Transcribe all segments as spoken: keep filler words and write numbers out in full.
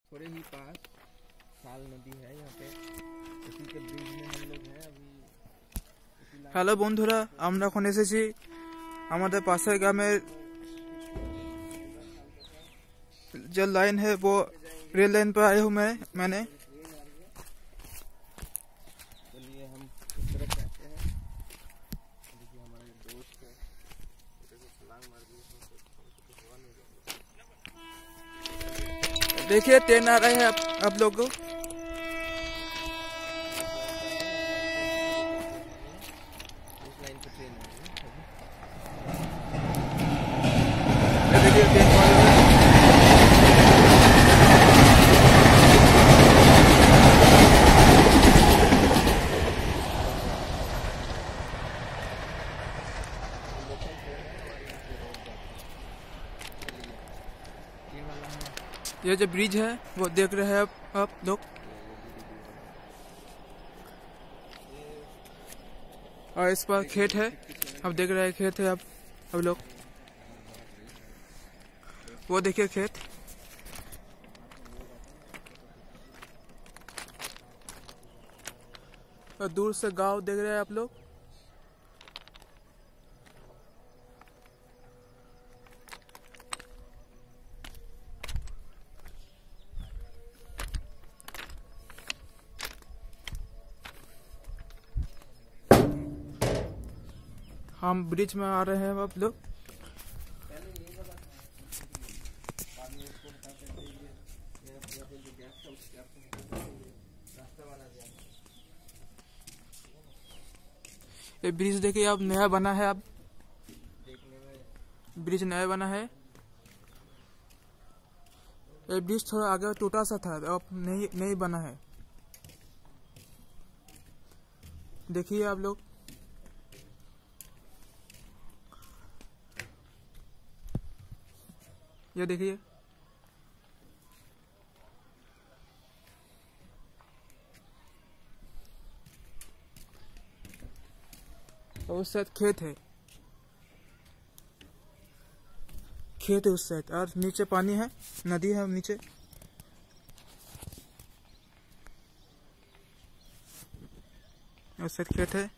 थोड़े ही पास साल नदी है यहाँ पे, उसी के ब्रिज में हम लोग हैं अभी। হ্যালো বন্ধুরা, আমরা এখন এসেছি আমাদের পাশের গ্রামের जो लाइन है वो रेल लाइन पर आए हूँ मैं मैंने चलिए हम इस तरफ जाते हैं। देखिए हमारे दोस्त है, छलांग मार दी। देखिए ट्रेन आ रहे हैं आप, आप लोग को इस लाइन पे ट्रेन है। देखिए ट्रेन आ रही है। ये जो ब्रिज है वो देख रहे हैं आप, आप लोग, और इस पर खेत है, अब देख रहे हैं खेत है आप अब लोग, वो देखिए खेत, और दूर से गांव देख रहे हैं आप लोग। हम ब्रिज में आ रहे हैं आप लोग। ये ब्रिज देखिए अब नया बना है, अब ब्रिज नया बना है। ये ब्रिज थोड़ा आगे टूटा सा था, अब नहीं नहीं बना है। देखिए आप लोग, ये देखिए और उस साइड खेत है, खेत है उस साइड, और नीचे पानी है, नदी है नीचे। उस साइड खेत है।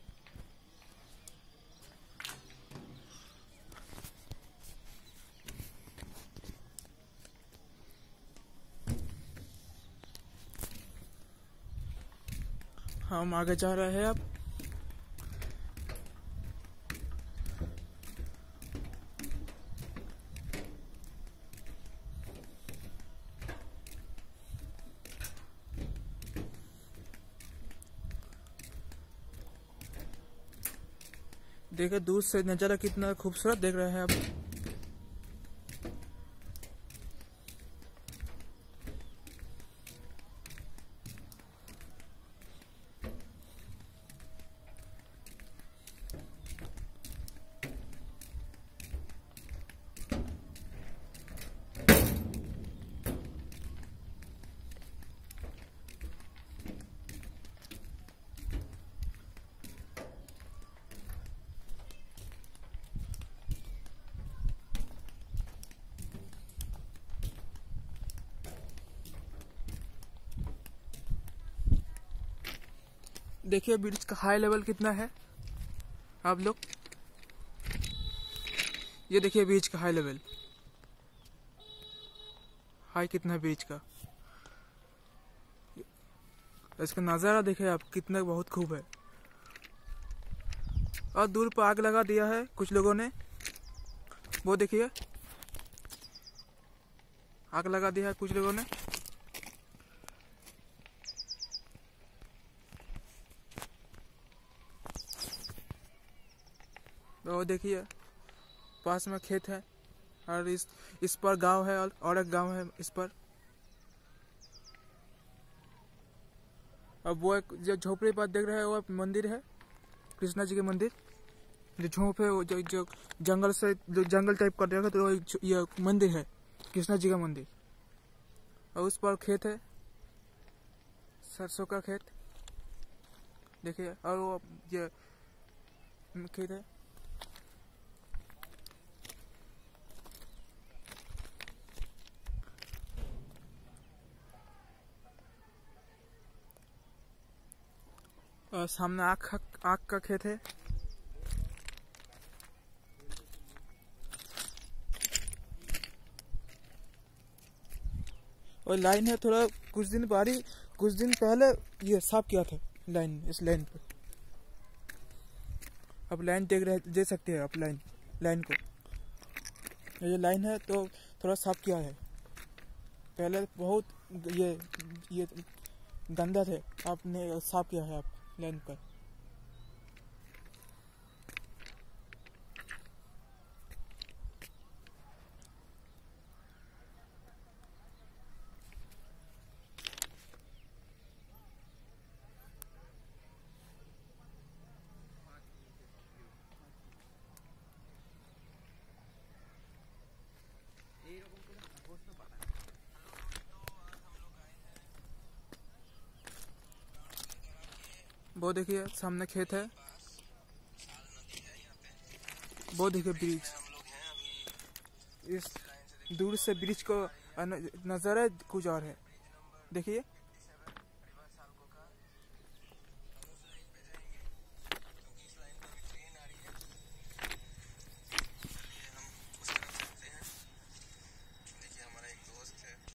हम आगे जा रहे हैं अब। देखिए दूर से नजारा कितना खूबसूरत देख रहे हैं आप। देखिए ब्रिज का हाई लेवल कितना है आप लोग, ये देखिए ब्रिज का हाई लेवल, हाई कितना है ब्रिज का। इसका नज़ारा देखिए आप कितना बहुत खूब है। और दूर पर आग लगा दिया है कुछ लोगों ने, वो देखिए आग लगा दिया है कुछ लोगों ने। वो देखिए पास में खेत है, और इस इस पर गांव है, और, और एक गांव है इस पर। अब वो एक जो झोपड़ी पर देख रहे हैं वो मंदिर है, कृष्णा जी के मंदिर, जो झोंप है वो जो, जो जंगल से जो जंगल टाइप कर दिया, तो ये मंदिर है कृष्णा जी का मंदिर। और उस पर खेत है, सरसों का खेत देखिए, और वो ये खेत है। और सामने आख आख का खेत है। और लाइन है थोड़ा कुछ दिन बारी कुछ दिन पहले ये साफ किया था लाइन, इस लाइन पे। अब लाइन देख रहे दे सकते हैं आप लाइन लाइन को। ये लाइन है तो थोड़ा साफ किया है। पहले बहुत ये ये गंदा थे, आपने साफ किया है आप लाइन पर। वो देखिए सामने खेत है, वो देखिए ब्रिज। इस दूर से ब्रिज को नज़ारा कुछ और है, देखिए।